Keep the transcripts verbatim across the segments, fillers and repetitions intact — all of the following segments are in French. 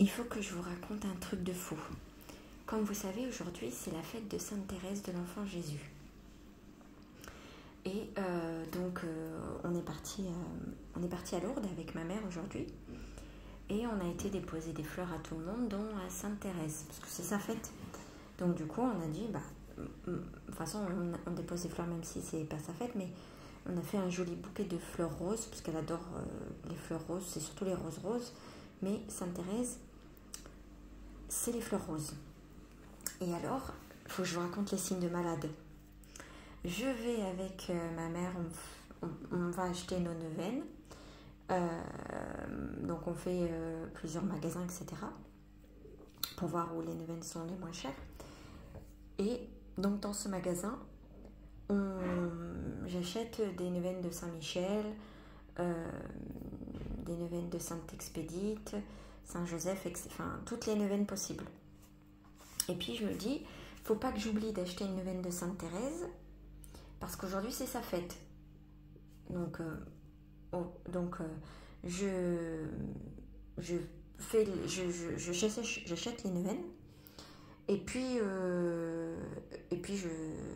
Il faut que je vous raconte un truc de fou. Comme vous savez, aujourd'hui, c'est la fête de Sainte Thérèse de l'Enfant Jésus. Et euh, donc, euh, on est parti, euh, on est parti à Lourdes avec ma mère aujourd'hui. Et on a été déposer des fleurs à tout le monde, dont à Sainte Thérèse, parce que c'est sa fête. Donc du coup, on a dit, bah, de toute façon, on, on dépose des fleurs même si c'est pas sa fête, mais on a fait un joli bouquet de fleurs roses, parce qu'elle adore euh, les fleurs roses, c'est surtout les roses roses. Mais Sainte Thérèse, c'est les fleurs roses. Et alors, il faut que je vous raconte les signes de malade. Je vais avec euh, ma mère, on, on, on va acheter nos neuvaines. Euh, donc on fait euh, plusieurs magasins, et cetera. Pour voir où les neuvaines sont les moins chères. Et donc dans ce magasin, j'achète des neuvaines de Saint-Michel, euh, des neuvaines de Sainte-Expédite, Saint-Joseph, enfin toutes les neuvaines possibles. Et puis je me dis, faut pas que j'oublie d'acheter une neuvaine de Sainte-Thérèse, parce qu'aujourd'hui c'est sa fête. Donc, euh, oh, donc euh, je, je fais, je, je, je, j'achète les neuvaines, et puis, euh, et puis je,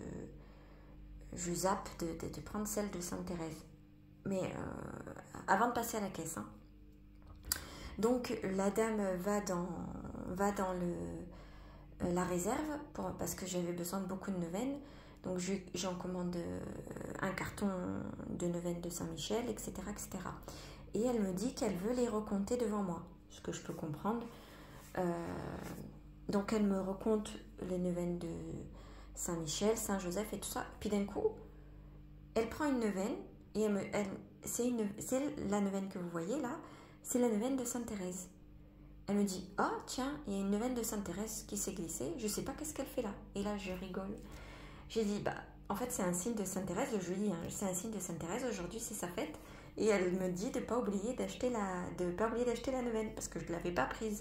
je zappe de, de, de prendre celle de Sainte-Thérèse. Mais euh, avant de passer à la caisse. Hein. Donc la dame va dans, va dans le, la réserve pour, parce que j'avais besoin de beaucoup de neuvaines. Donc j'en commande un carton de neuvaines de Saint-Michel, et cetera, et cetera. Et elle me dit qu'elle veut les recompter devant moi, ce que je peux comprendre. Euh, donc elle me recompte les neuvaines de Saint-Michel, Saint-Joseph et tout ça. Puis d'un coup, elle prend une neuvaine et elle me, elle, c'est la neuvaine que vous voyez là, c'est la neuvaine de Sainte-Thérèse. Elle me dit, ah oh, tiens, il y a une neuvaine de Sainte-Thérèse qui s'est glissée, je sais pas qu'est-ce qu'elle fait là. Et là, je rigole. J'ai dit, bah, en fait, c'est un signe de Sainte-Thérèse, je lui dis, hein, c'est un signe de Sainte-Thérèse, aujourd'hui c'est sa fête. Et elle me dit de ne pas oublier d'acheter la, de pas oublier d'acheter la neuvaine, parce que je ne l'avais pas prise.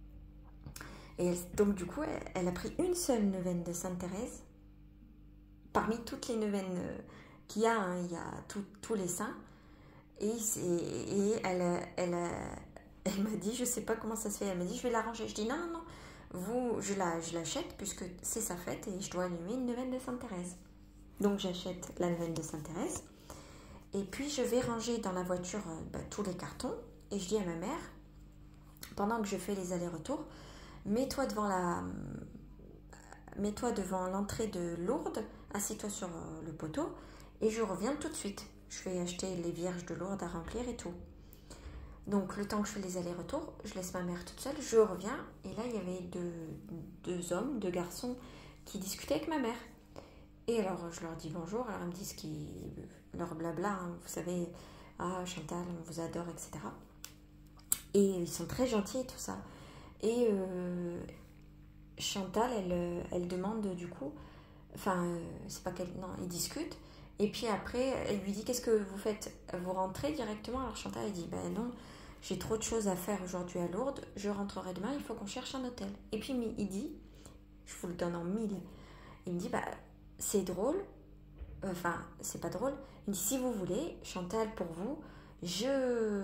Et elle, donc, du coup, elle, elle a pris une seule neuvaine de Sainte-Thérèse, parmi toutes les neuvaines qu'il y a, hein, il y a tous les saints. Et, et elle, elle, elle m'a dit, je ne sais pas comment ça se fait, elle m'a dit, je vais l'arranger. Je dis, non, non, non. Vous, je l'achète la, puisque c'est sa fête et je dois allumer une neuvaine de Sainte-Thérèse. Donc j'achète la neuvaine de Sainte-Thérèse et puis je vais ranger dans la voiture bah, tous les cartons et je dis à ma mère, pendant que je fais les allers-retours, mets-toi devant la, mets-toi devant l'entrée de Lourdes, assis-toi sur le poteau et je reviens tout de suite. Je vais acheter les vierges de Lourdes à remplir et tout. Donc, le temps que je fais les allers-retours, je laisse ma mère toute seule, je reviens, et là, il y avait deux, deux hommes, deux garçons qui discutaient avec ma mère. Et alors, je leur dis bonjour, alors ils me disent qu'ils, leur blabla, hein, vous savez, ah, Chantal, on vous adore, et cetera. Et ils sont très gentils et tout ça. Et euh, Chantal, elle, elle demande du coup, enfin, euh, c'est pas qu'elle, non, ils discutent. Et puis après, elle lui dit, qu'est-ce que vous faites? Vous rentrez directement? Alors Chantal, elle dit, ben non, j'ai trop de choses à faire aujourd'hui à Lourdes, je rentrerai demain, il faut qu'on cherche un hôtel. Et puis il dit, je vous le donne en mille, il me dit, bah c'est drôle, enfin, c'est pas drôle, il me dit, si vous voulez, Chantal, pour vous, je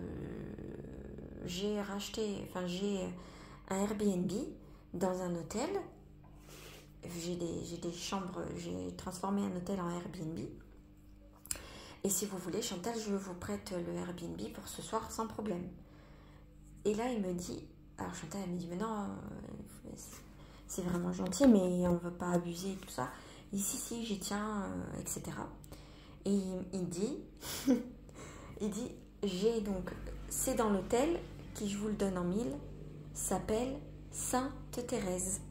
j'ai racheté, enfin j'ai un Airbnb dans un hôtel, j'ai des, j'ai des chambres, j'ai transformé un hôtel en Airbnb. Et si vous voulez, Chantal, je vous prête le Airbnb pour ce soir sans problème. Et là, il me dit, alors Chantal, elle me dit, mais non, c'est vraiment gentil, mais on ne veut pas abuser et tout ça. Il dit, si, si, j'y tiens, euh, et cetera. Et il, il dit, il dit, j'ai donc, c'est dans l'hôtel qui, je vous le donne en mille, s'appelle Sainte-Thérèse.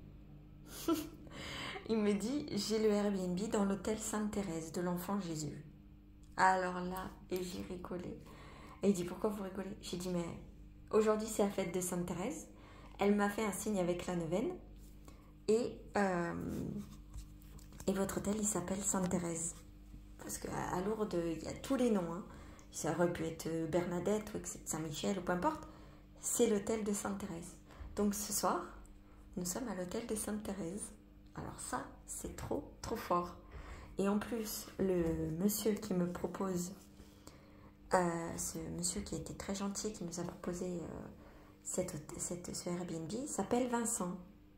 Il me dit, j'ai le Airbnb dans l'hôtel Sainte-Thérèse de l'Enfant Jésus. Alors là, et j'ai rigolé. Et il dit, pourquoi vous rigolez? J'ai dit, mais aujourd'hui c'est la fête de Sainte-Thérèse. Elle m'a fait un signe avec la neuvaine. Et, euh, et votre hôtel, il s'appelle Sainte-Thérèse. Parce qu'à Lourdes, il y a tous les noms. Hein. Ça aurait pu être Bernadette ou Saint-Michel ou peu importe. C'est l'hôtel de Sainte-Thérèse. Donc ce soir, nous sommes à l'hôtel de Sainte-Thérèse. Alors ça, c'est trop, trop fort. Et en plus, le monsieur qui me propose, euh, ce monsieur qui a été très gentil, qui nous a proposé euh, cette, cette, ce Airbnb s'appelle Vincent.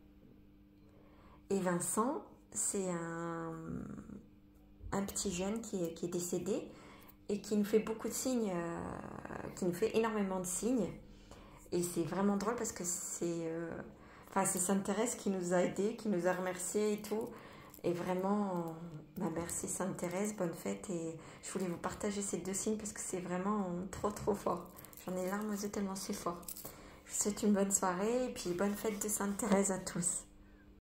Et Vincent, c'est un, un petit jeune qui est, qui est décédé et qui nous fait beaucoup de signes, euh, qui nous fait énormément de signes. Et c'est vraiment drôle parce que c'est euh, enfin, c'est Sainte Thérèse qui nous a aidés, qui nous a remerciés et tout. Et vraiment, bah merci Sainte Thérèse, bonne fête. Et je voulais vous partager ces deux signes parce que c'est vraiment trop trop fort. J'en ai les larmes aux yeux tellement c'est fort. Je vous souhaite une bonne soirée et puis bonne fête de Sainte Thérèse à tous.